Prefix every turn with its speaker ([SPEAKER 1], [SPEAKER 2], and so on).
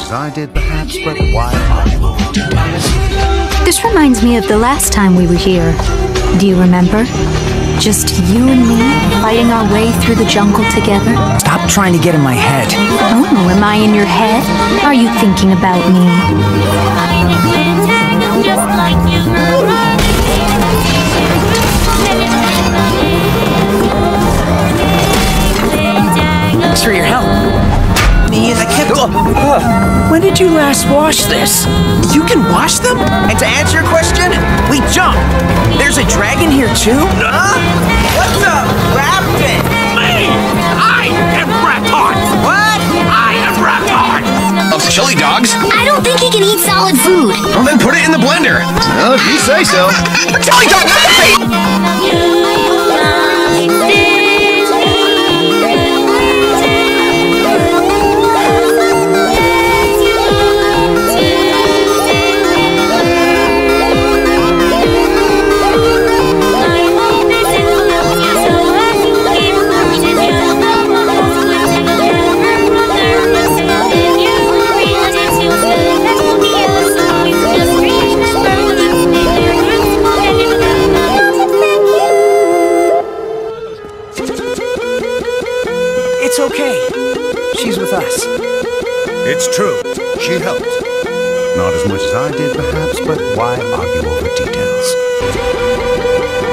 [SPEAKER 1] as I did, perhaps, but why argue over details?
[SPEAKER 2] This reminds me of the last time we were here. Do you remember? Just you and me, fighting our way through the jungle together?
[SPEAKER 3] Stop trying to get in my head.
[SPEAKER 2] Oh, am I in your head? Are you thinking about me?
[SPEAKER 3] Thanks for your help. When did you last wash this?
[SPEAKER 4] You can wash them? And to answer your question, we jump. There's a dragon here too? What's up, Raptor?
[SPEAKER 5] Me! I am Raton!
[SPEAKER 4] What?
[SPEAKER 5] I am Raton!
[SPEAKER 6] Loves chili dogs.
[SPEAKER 7] I don't think he can eat solid food.
[SPEAKER 6] Well, then put it in the blender. Well, if you say so. Chili dog, not the face!
[SPEAKER 3] It's okay. She's with us.
[SPEAKER 1] It's true. She helped. Not as much as I did, perhaps, but why argue over details?